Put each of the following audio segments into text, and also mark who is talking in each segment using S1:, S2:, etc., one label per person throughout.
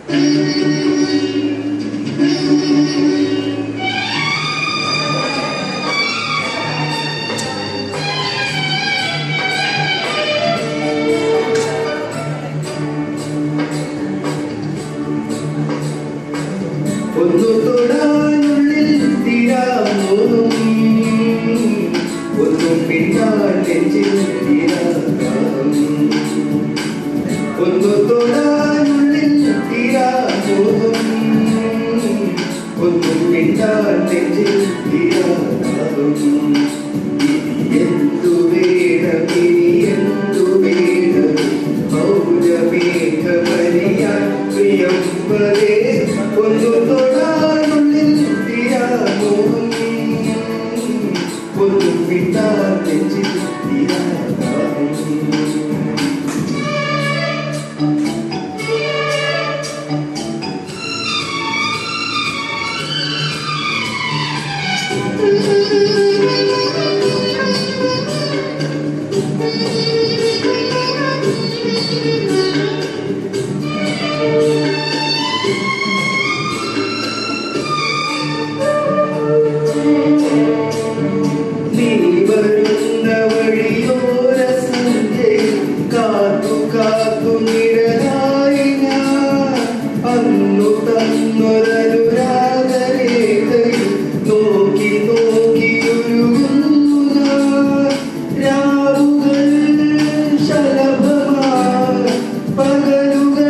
S1: ഒന്നു തൊടാനുള്ളിൽ തീരാമോഹം, ഒന്നും പിന്നാൽ നെഞ്ചിൽ തീരാദാഹം. ഒന്നു തൊടാനുള്ളിൽ തീരാമോഹം, ഒന്നും പിന്നാൽ നെഞ്ചിൽ തീരാദാഹം. ഇനി എന്തു വേണം, ഇനി എന്തു വേണം, മൗനമേഘമലിയാൻ പ്രിയമ്പതേ. ഒന്നു തൊടാനുള്ളിൽ തീരാമോഹം, ഒന്നും പിന്നാൽ നെഞ്ചിൽ തീരാദാഹം. നീ വരുന്ന വഴിയോര സന്ധ്യയിൽ കാത്തു കാത്തു നിഴലായി ഞാൻ. അന്നു തന്നൊരനുരാഗരേഖയിൽ നോക്കി നോക്കി ഉരുകുന്നു ഞാൻ. രാവുകൾ ശലഭമായി, പകലുകൾ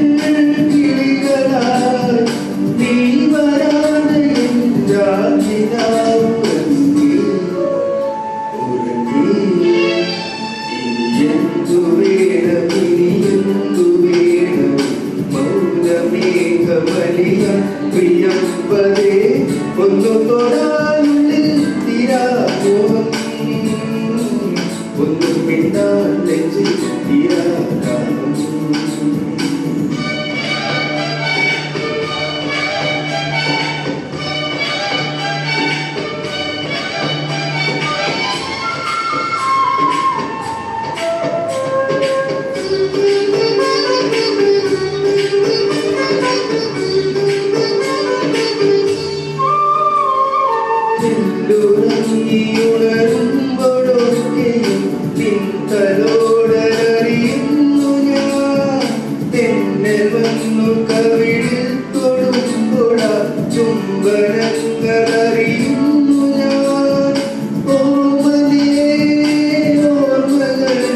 S1: കിളികളായി, നീ വരാതെ രാത്രിനാവുറങ്ങി ഉറങ്ങി. ഇനി എന്തു വേണം, ഇനി എന്തു വേണം, മൗനമേഘമലിയാൻ പ്രിയമ്പതേ. ഒന്നു തൊടാനുള്ളിൽ തീരാമോഹം, ഒന്നും പിന്നാൽ നെഞ്ചിൽ തീരാദാഹം. ഉണരുമ്പോഴൊക്കെയും നിൻതലോടറിയുന്നു ഞാൻ. തെന്നൽ വന്നു കവിളിൽ തൊടുമ്പോഴ ചുംബനങ്ങളറിയുന്നു ഞാൻ. ഓമനേ ഓർമ്മകൾ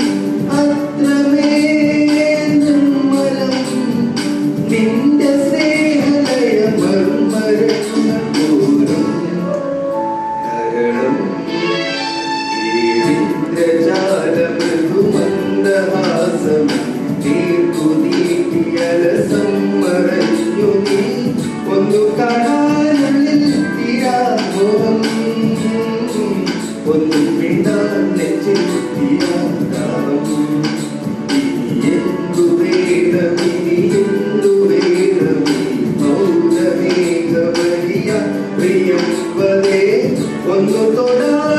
S1: അത്രമേൽ നിർമ്മലം, നിന്റെ സ്നേഹലയ മർമരങ്ങൾ പോലും ാലമൃദുമന്ദഹാസം തീർക്കുനീട്ടിയലസം മറഞ്ഞു നീ. ഒന്നു കാണാനുള്ളിൽ തീരാമോഹം, ഒന്നും പിന്നാൽ നെഞ്ചിൽ തീരാദാഹം. ഇനി എന്തു വേണം, ഇനി എന്തു വേണം, മൗനമേഘമലിയാൻ പ്രിയമ്പതേ. ഒന്നു തൊടാ